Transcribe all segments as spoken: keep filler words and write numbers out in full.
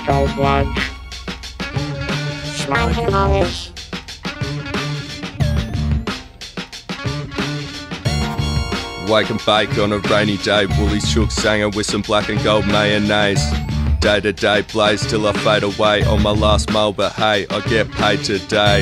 cold blood, smoking olives. Wake and bake on a rainy day, Woolies shook sanger with some black and gold mayonnaise. Day to day blaze till I fade away on my last mole, but hey, I get paid today.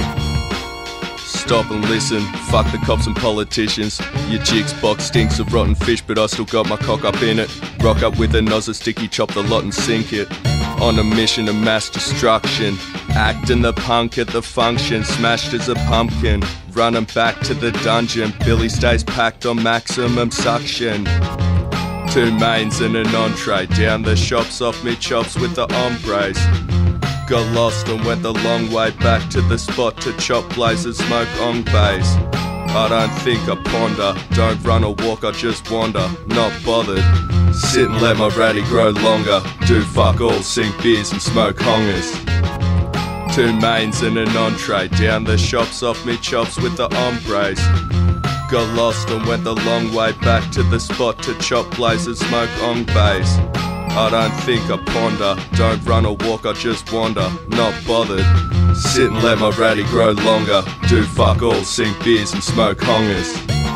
Stop and listen, fuck the cops and politicians. Your jig's box stinks of rotten fish, but I still got my cock up in it. Rock up with a nozzle sticky, chop the lot and sink it. On a mission of mass destruction, acting the punk at the function, smashed as a pumpkin, running back to the dungeon. Billy stays packed on maximum suction. Two mains and an entree, down the shops off me chops with the hombres. Got lost and went the long way back to the spot to chop blazes, smoke on bays. I don't think I ponder, don't run or walk, I just wander, not bothered. Sit and let my ratty grow longer, do fuck all, sing beers and smoke hongers. Two mains and an entree, down the shops off me chops with the hombres. Got lost and went the long way back to the spot to chop blazes, smoke on bays. I don't think I ponder, don't run or walk, I just wander, not bothered. Sit and let my ratty grow longer, do fuck all, sing beers and smoke hongers.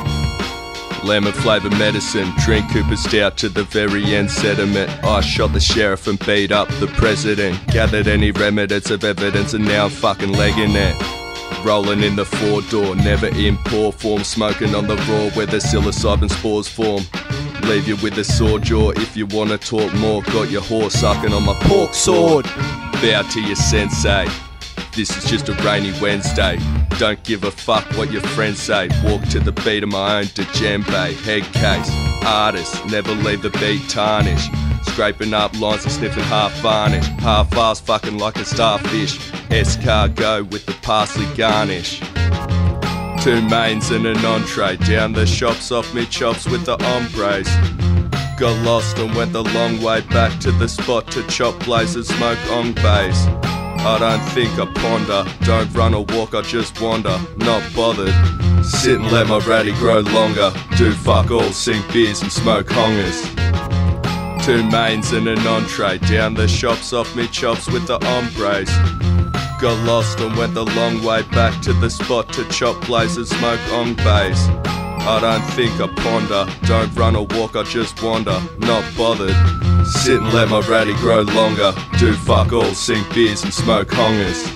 Lemon flavoured medicine, drink Cooper Stout to the very end sediment. I shot the sheriff and beat up the president, gathered any remnants of evidence and now I'm fucking legging it. Rolling in the four door, never in poor form, smoking on the raw where the psilocybin spores form. Leave you with a sore jaw if you wanna talk more. Got your horse sucking on my pork sword. Bow to your sensei, this is just a rainy Wednesday. Don't give a fuck what your friends say. Walk to the beat of my own djembe. Head case, artist, never leave the beat tarnished. Scraping up lines and sniffing half varnish. Half-assed fucking like a starfish. Escargot with the parsley garnish. Two mains and an entree, down the shops off me chops with the hombres. Got lost and went the long way back to the spot to chop blazes, smoke on bays. I don't think I ponder, don't run or walk, I just wander, not bothered. Sit and let my ratty grow longer, do fuck all, sing beers and smoke hongers. Two mains and an entree, down the shops off me chops with the hombres. Got lost and went the long way back to the spot to chop blazes, smoke on bays. I don't think I ponder, don't run or walk, I just wander, not bothered. Sit and let my ratty grow longer, do fuck all, sing beers and smoke hongers.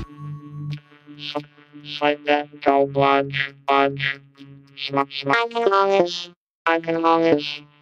Like that cold blood, blood, smoking olives, smoking olives.